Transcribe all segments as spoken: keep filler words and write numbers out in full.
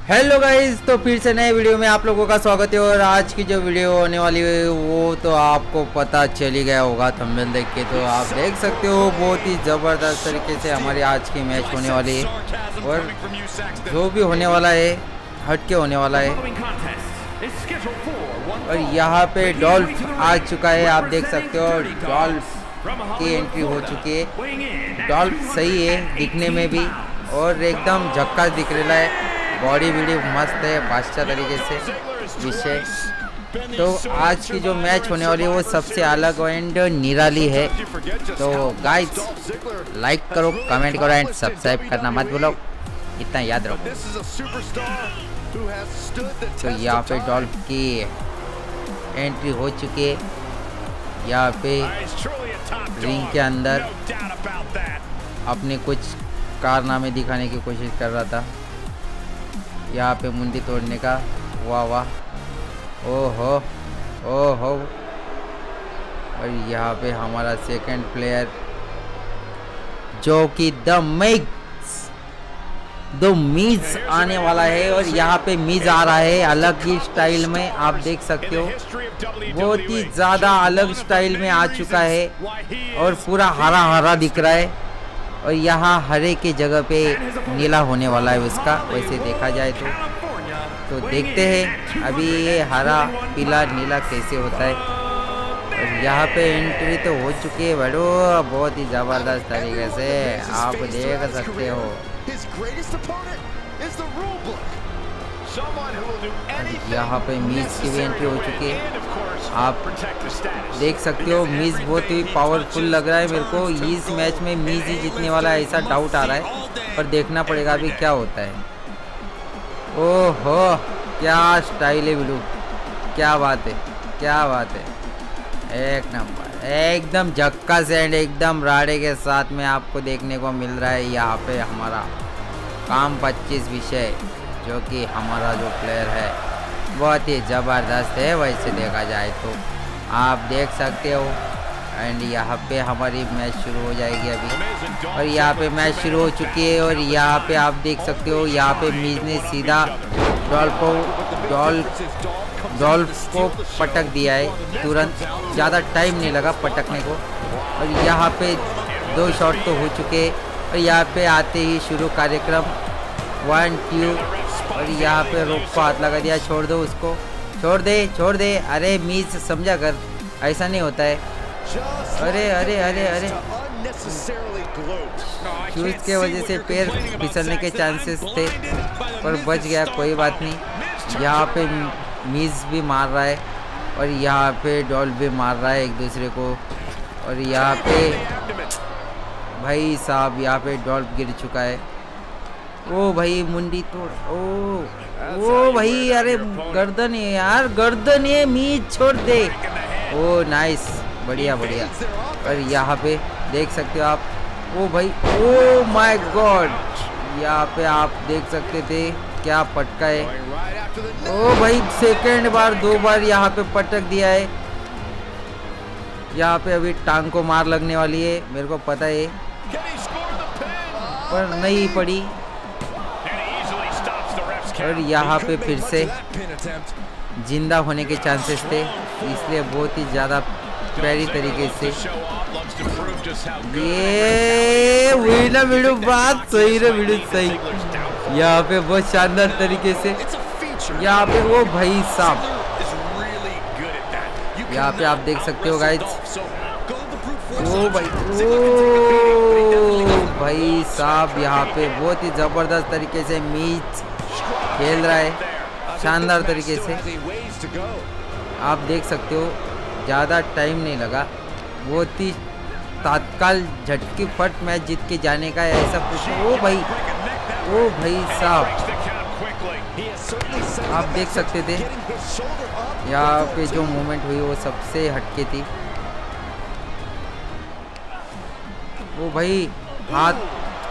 Hello guys, तो फिर से नए वीडियो में आप लोगों का स्वागत है। और आज की जो वीडियो होने वाली है वो तो आपको पता चल ही गया होगा थंबनेल देख के। तो आप देख सकते हो बहुत ही ज़बरदस्त तरीके से हमारी आज की मैच होने वाली है। और जो भी होने वाला है हट के होने वाला है। और यहाँ पे डॉल्फ आ चुका है, आप देख सकते हो डॉल्फ की एंट्री हो चुकी है। डॉल्फ सही है दिखने में भी और एकदम झक्कास दिख रहा है। बॉडी वीडियो मस्त है बादशाह तरीके से विषय। तो आज की जो मैच होने वाली है वो सबसे अलग एंड निराली है। तो गाइस लाइक करो, कमेंट करो एंड सब्सक्राइब करना मत भूलो, इतना याद रखो। तो यहाँ पे डॉल्फ की एंट्री हो चुकी है। यहाँ पे रिंग के अंदर अपने कुछ कारनामे दिखाने की कोशिश कर रहा था। यहाँ पे मुंडी तोड़ने का, वाह वाह, ओहो ओहो। और यहाँ पे हमारा सेकंड प्लेयर जो कि द मिक्स द मिज आने वाला है। और यहाँ पे मिज आ रहा है अलग ही स्टाइल में, आप देख सकते हो बहुत ही ज़्यादा अलग स्टाइल में आ चुका है और पूरा हरा हरा दिख रहा है। और यहाँ हरे के जगह पे नीला होने वाला है उसका, वैसे देखा जाए तो तो देखते हैं अभी ये हरा पीला नीला कैसे होता है। और यहाँ पे एंट्री तो हो चुकी है बड़ो, बहुत ही ज़बरदस्त तरीके से आप देख सकते हो। यहाँ पे मीज की भी एंट्री हो चुकी है, आप देख सकते हो। मीज बहुत ही पावरफुल लग रहा है मेरे को। इस मैच में मीज ही जीतने वाला है ऐसा डाउट आ रहा है, पर देखना पड़ेगा अभी क्या होता है। ओहो क्या स्टाइल है बिलू, क्या बात है, क्या बात है, एक नंबर, एकदम झक्का से एंड एकदम राड़े के साथ में आपको देखने को मिल रहा है। यहाँ पे हमारा काम पच्चीस विषय जो कि हमारा जो प्लेयर है बहुत ही ज़बरदस्त है वैसे देखा जाए तो, आप देख सकते हो। एंड यहाँ पे हमारी मैच शुरू हो जाएगी अभी। और यहाँ पे मैच शुरू हो चुकी है। और यहाँ पे आप देख सकते हो यहाँ पे मीज ने सीधा डॉल्फ को डॉल्फ डॉल्फ को पटक दिया है तुरंत, ज़्यादा टाइम नहीं लगा पटकने को। और यहाँ पे दो शॉट तो हो चुके। और यहाँ पे आते ही शुरू कार्यक्रम वन टू। और यहाँ पे रोक को हाथ लगा दिया, छोड़ दो उसको, छोड़ दे छोड़ दे। अरे मीज समझा कर, ऐसा नहीं होता है। अरे अरे अरे अरे शूज के वजह से पैर फिसलने के चांसेस थे पर बच गया, कोई बात नहीं। यहाँ पे मीज भी मार रहा है और यहाँ पे डॉल्फ भी मार रहा है एक दूसरे को। और यहाँ पे भाई साहब यहाँ पे डॉल्फ गिर चुका है। ओ भाई मुंडी तोड़, ओ ओ भाई, अरे गर्दन है यार, गर्दन है, मीज छोड़ दे। ओ नाइस, बढ़िया बढ़िया। और यहाँ पे देख सकते हो आप, ओ भाई, ओ माय गॉड, यहाँ पे आप देख सकते थे क्या पटका है। ओ भाई सेकंड बार दो बार यहाँ पे पटक दिया है। यहाँ पे अभी टांग को मार लगने वाली है मेरे को पता है, पर नहीं पड़ी। और यहाँ पे फिर से जिंदा होने के चांसेस थे, इसलिए बहुत ही ज़्यादा प्यारी तरीके से ये हुई ना वीडियो, बात सही रे वीडियो सही। यहाँ पे बहुत शानदार तरीके से यहाँ पे वो भाई साहब, यहाँ पे आप देख सकते हो गाइस, ओ भाई ओ भाई साहब यहाँ पे बहुत ही ज़बरदस्त तरीके से मीज खेल रहा है शानदार तरीके से, आप देख सकते हो। ज़्यादा टाइम नहीं लगा, बहुत ही तत्काल झटकी फट मैच जीत के जाने का है ऐसा कुछ। ओ भाई ओ भाई साहब आप देख सकते थे यहाँ पे जो मूवमेंट हुई वो सबसे हटके थी। ओ भाई हाथ,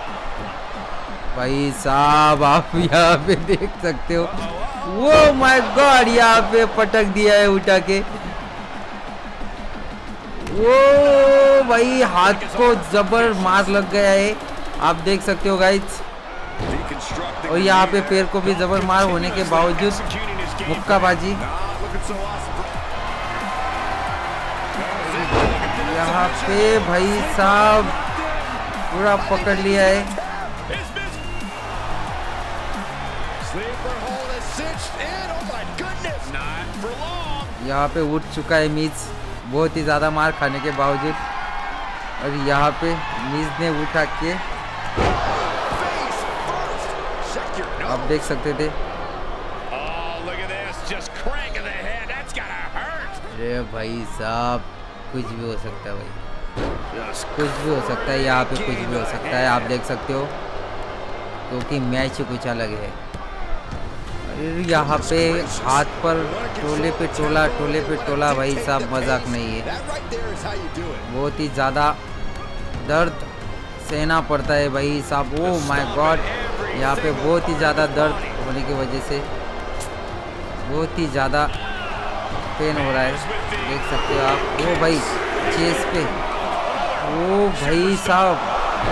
भाई साहब आप यहाँ पे देख सकते हो, वो माय गॉड यहाँ पे पटक दिया है उठा के। वो भाई हाथ को जबर मार लग गया है, आप देख सकते हो गाइस। और यहाँ पे पैर को भी जबर मार होने के बावजूद मुक्काबाजी। यहाँ पे भाई साहब पूरा पकड़ लिया है। यहाँ पे उठ चुका है मीज, बहुत ही ज़्यादा मार खाने के बावजूद। और यहाँ पे मीज ने उठा के आप देख सकते थे। अरे भाई साहब कुछ भी हो सकता है भाई, कुछ भी हो सकता है यहाँ पे, कुछ भी हो सकता है। आप देख सकते हो क्योंकि मैच कुछ अलग है। यहाँ पे हाथ पर टोले पे टोला, टोले पे टोला भाई साहब, मजाक नहीं है। बहुत ही ज़्यादा दर्द सहना पड़ता है भाई साहब। ओ माय गॉड, यहाँ पे बहुत ही ज़्यादा दर्द होने की वजह से बहुत ही ज़्यादा पेन हो रहा है, देख सकते हो आप। ओ भाई चेस्ट पे, ओ भाई साहब।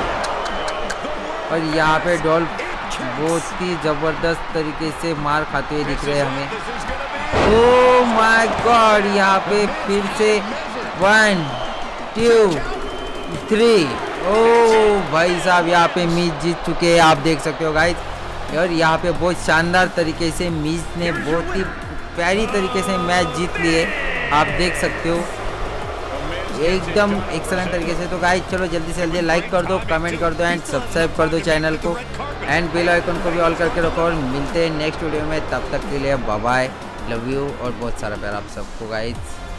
और यहाँ पे डॉल्फ बहुत ही ज़बरदस्त तरीके से मार खाते हुए दिख रहे हैं हमें। ओ माय गॉड, यहाँ पे फिर से वन टू थ्री। ओ भाई साहब यहाँ पे मीज जीत चुके हैं, आप देख सकते हो गाइस। और यहाँ पे बहुत शानदार तरीके से मीज ने बहुत ही प्यारी तरीके से मैच जीत लिए, आप देख सकते हो एकदम एक्सलेंट तरीके से। तो गाइस चलो जल्दी से जल्दी लाइक कर दो, कमेंट कर दो एंड सब्सक्राइब कर दो चैनल को, एंड बेल आइकन को भी ऑल करके रखो। और मिलते हैं नेक्स्ट वीडियो में, तब तक के लिए बाय बाय, लव यू और बहुत सारा प्यार आप सबको गाइस।